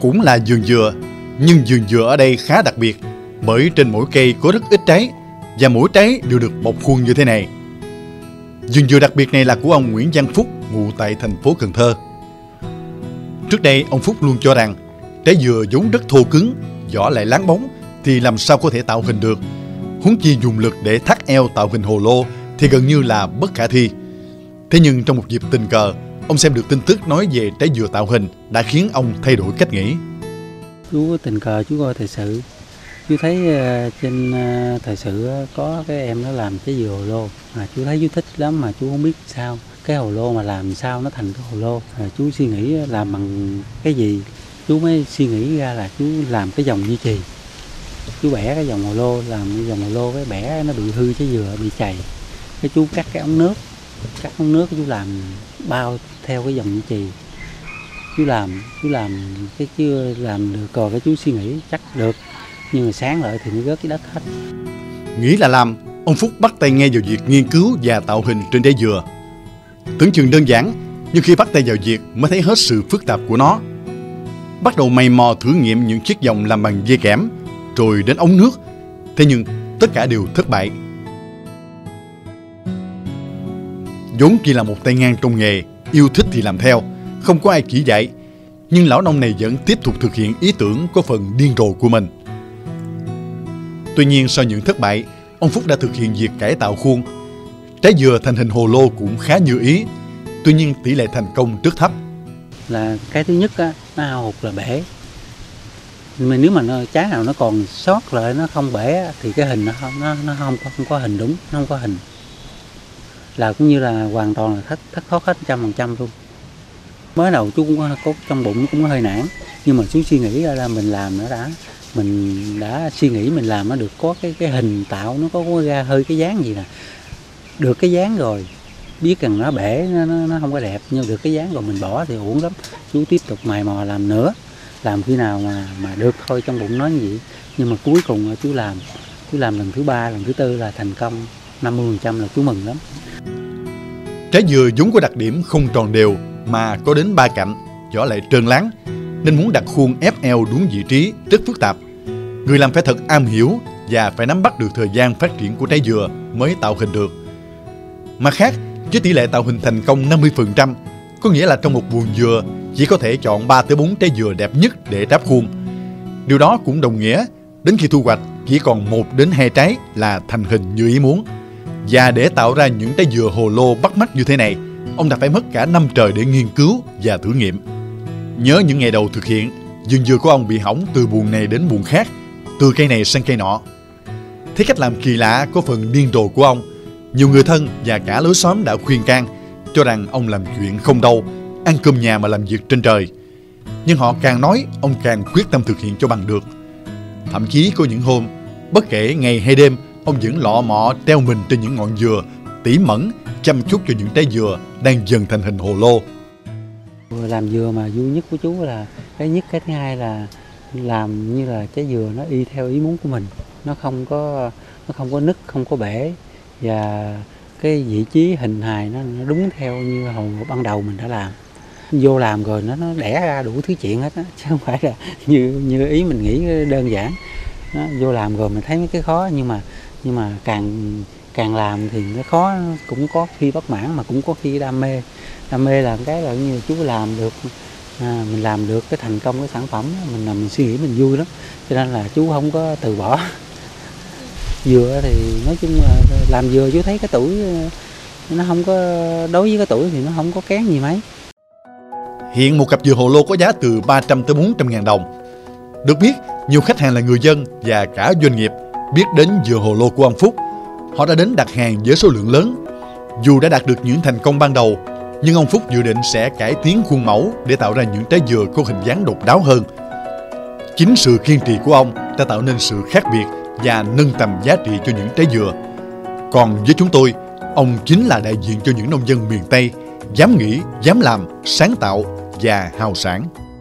cũng là vườn dừa, nhưng vườn dừa ở đây khá đặc biệt bởi trên mỗi cây có rất ít trái và mỗi trái đều được bọc khuôn như thế này. Vườn dừa đặc biệt này là của ông Nguyễn Văn Phúc, ngụ tại thành phố Cần Thơ. Trước đây, ông Phúc luôn cho rằng trái dừa vốn rất thô cứng, vỏ lại láng bóng thì làm sao có thể tạo hình được. Huống chi dùng lực để thắt eo tạo hình hồ lô thì gần như là bất khả thi. Thế nhưng trong một dịp tình cờ, ông xem được tin tức nói về trái dừa tạo hình đã khiến ông thay đổi cách nghĩ. Chú tình cờ chú coi thời sự, chú thấy trên thời sự có cái em nó làm trái dừa hồ lô, mà chú thấy chú thích lắm mà chú không biết sao cái hồ lô mà làm sao nó thành cái hồ lô. Chú suy nghĩ làm bằng cái gì, chú mới suy nghĩ ra là chú làm cái dòng duy trì. Chú bẻ cái dòng hồ lô, làm cái dòng hồ lô cái bẻ nó bị hư trái dừa, bị chày. Cái chú cắt cái ống nước chú làm bao theo cái dòng duy trì. Chú làm cái chưa làm được, còn cái chú suy nghĩ chắc được, nhưng mà sáng lại thì nó rớt cái đất hết. Nghĩ là làm, ông Phúc bắt tay ngay vào việc nghiên cứu và tạo hình trên trái dừa. Tưởng chừng đơn giản, nhưng khi bắt tay vào việc mới thấy hết sự phức tạp của nó. Bắt đầu mày mò thử nghiệm những chiếc vòng làm bằng dây kẽm, rồi đến ống nước. Thế nhưng tất cả đều thất bại. Vốn chỉ là một tay ngang trong nghề, yêu thích thì làm theo, không có ai chỉ dạy, nhưng lão nông này vẫn tiếp tục thực hiện ý tưởng có phần điên rồ của mình. Tuy nhiên sau những thất bại, ông Phúc đã thực hiện việc cải tạo khuôn. Trái dừa thành hình hồ lô cũng khá như ý, tuy nhiên tỷ lệ thành công rất thấp. Là cái thứ nhất á, nó hao hụt là bể. Mà nếu mà trái nào nó còn sót lại, nó không bể thì cái hình nó không có hình đúng, nó không có hình. Là cũng như là hoàn toàn là thất thoát hết 100% luôn. Mới đầu chú cũng có trong bụng cũng hơi nản, nhưng mà chú suy nghĩ ra là mình làm mình đã suy nghĩ mình làm nó được có cái hình tạo, nó có ra hơi cái dáng gì nè, được cái dáng rồi, biết rằng nó bể nó không có đẹp, nhưng được cái dáng rồi mình bỏ thì uổng lắm. Chú tiếp tục mày mò làm nữa, làm khi nào mà được thôi, trong bụng nói như vậy. Nhưng mà cuối cùng chú làm lần thứ 3, lần thứ 4 là thành công 50% là chú mừng lắm. Trái dừa vốn có đặc điểm không tròn đều mà có đến 3 cạnh, vỏ lại trơn láng, nên muốn đặt khuôn ép eo đúng vị trí rất phức tạp. Người làm phải thật am hiểu và phải nắm bắt được thời gian phát triển của trái dừa mới tạo hình được. Mặt khác, với tỷ lệ tạo hình thành công 50%, có nghĩa là trong một vườn dừa chỉ có thể chọn 3 tới 4 trái dừa đẹp nhất để đáp khuôn. Điều đó cũng đồng nghĩa đến khi thu hoạch chỉ còn 1 đến 2 trái là thành hình như ý muốn. Và để tạo ra những trái dừa hồ lô bắt mắt như thế này, ông đã phải mất cả năm trời để nghiên cứu và thử nghiệm. Nhớ những ngày đầu thực hiện, vườn dừa của ông bị hỏng từ buồng này đến buồng khác, từ cây này sang cây nọ. Thấy cách làm kỳ lạ có phần điên rồ của ông, nhiều người thân và cả lối xóm đã khuyên can, cho rằng ông làm chuyện không đâu, ăn cơm nhà mà làm việc trên trời. Nhưng họ càng nói, ông càng quyết tâm thực hiện cho bằng được. Thậm chí có những hôm, bất kể ngày hay đêm, ông vẫn lọ mọ treo mình trên những ngọn dừa, tỉ mẩn chăm chút cho những trái dừa đang dần thành hình hồ lô. Làm dừa mà vui nhất của chú là cái nhất, cái thứ hai là làm như là trái dừa nó y theo ý muốn của mình, nó không có nứt, không có bể, và cái vị trí hình hài nó đúng theo như hồi ban đầu mình đã làm. Vô làm rồi nó đẻ ra đủ thứ chuyện hết á, chứ không phải là như ý mình nghĩ đơn giản. Nó vô làm rồi mình thấy mấy cái khó, nhưng mà càng làm thì nó khó, cũng có khi bất mãn mà cũng có khi đam mê là cái là như chú làm được, mình làm được cái thành công cái sản phẩm, mình suy nghĩ mình vui lắm, cho nên là chú không có từ bỏ. Dừa thì nói chung là làm dừa chú thấy cái tuổi nó không có, đối với cái tuổi thì nó không có kén gì mấy. Hiện một cặp dừa hồ lô có giá từ 300 tới 400 ngàn đồng. Được biết, nhiều khách hàng là người dân và cả doanh nghiệp biết đến dừa hồ lô của ông Phúc. Họ đã đến đặt hàng với số lượng lớn. Dù đã đạt được những thành công ban đầu, nhưng ông Phúc dự định sẽ cải tiến khuôn mẫu để tạo ra những trái dừa có hình dáng độc đáo hơn. Chính sự kiên trì của ông đã tạo nên sự khác biệt và nâng tầm giá trị cho những trái dừa. Còn với chúng tôi, ông chính là đại diện cho những nông dân miền Tây dám nghĩ, dám làm, sáng tạo và hào sảng.